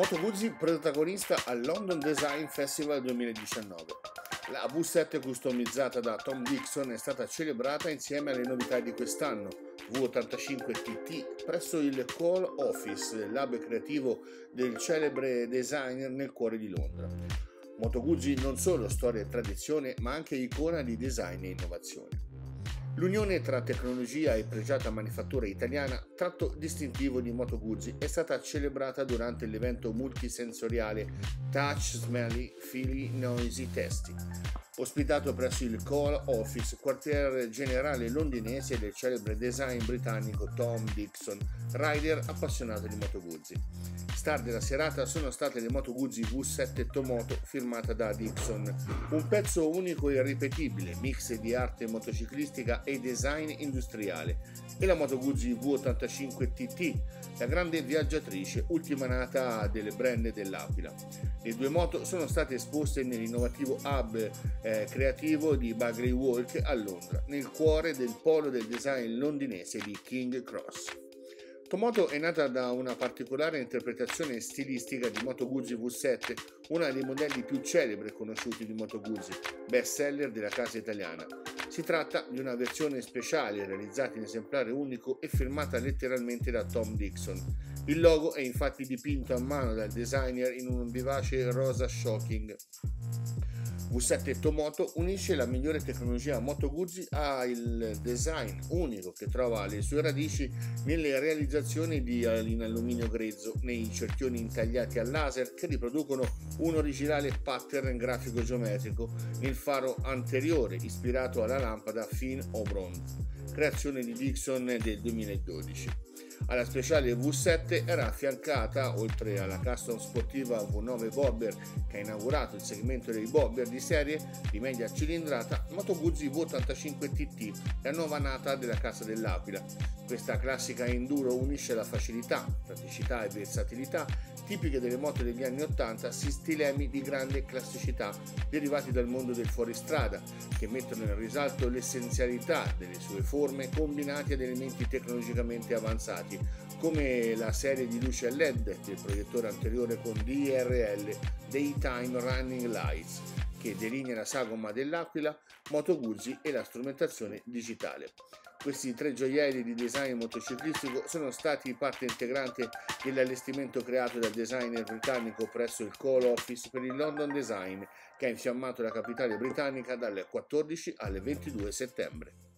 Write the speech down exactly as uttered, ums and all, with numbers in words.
Moto Guzzi protagonista al London Design Festival duemiladiciannove. La V sette customizzata da Tom Dixon è stata celebrata insieme alle novità di quest'anno, V ottantacinque T T presso il Call Office, l'hub creativo del celebre designer nel cuore di Londra. Moto Guzzi non solo storia e tradizione, ma anche icona di design e innovazione. L'unione tra tecnologia e pregiata manifattura italiana, tratto distintivo di Moto Guzzi, è stata celebrata durante l'evento multisensoriale Touch, Smelly, Feely, Noisy, Tasty, ospitato presso il Call Office, quartier generale londinese del celebre design britannico Tom Dixon, rider appassionato di Moto Guzzi. Star della serata sono state le Moto Guzzi V sette Tomoto firmata da Dixon, un pezzo unico e irripetibile, mix di arte motociclistica e design industriale, e la Moto Guzzi V ottantacinque T T, la grande viaggiatrice ultima nata delle brand dell'Aquila. Le due moto sono state esposte nell'innovativo hub eh, creativo di Bagley Walk a Londra, nel cuore del polo del design londinese di King Cross. Tomoto è nata da una particolare interpretazione stilistica di Moto Guzzi V sette, uno dei modelli più celebri e conosciuti di Moto Guzzi, best seller della casa italiana. Si tratta di una versione speciale realizzata in esemplare unico e firmata letteralmente da Tom Dixon. Il logo è infatti dipinto a mano dal designer in un vivace rosa shocking. V sette Tomoto unisce la migliore tecnologia Moto Guzzi al design unico che trova le sue radici nelle realizzazioni di, in alluminio grezzo, nei cerchioni intagliati a laser che riproducono un originale pattern grafico geometrico nel faro anteriore ispirato alla lampada Finn Obron, creazione di Dixon del duemiladodici. Alla speciale V sette era affiancata, oltre alla custom sportiva V nove Bobber che ha inaugurato il segmento dei Bobber di serie di media cilindrata, Moto Guzzi V ottantacinque T T, la nuova nata della casa dell'Aquila. Questa classica enduro unisce la facilità, praticità e versatilità tipiche delle moto degli anni ottanta a stilemi di grande classicità derivati dal mondo del fuoristrada, che mettono in risalto l'essenzialità delle sue forme combinati ad elementi tecnologicamente avanzati, come la serie di luci a L E D del proiettore anteriore con D R L, Daytime Running Lights, che delinea la sagoma dell'Aquila, Moto Guzzi e la strumentazione digitale. Questi tre gioielli di design motociclistico sono stati parte integrante dell'allestimento creato dal designer britannico presso il Call Office per il London Design, che ha infiammato la capitale britannica dal quattordici al ventidue settembre.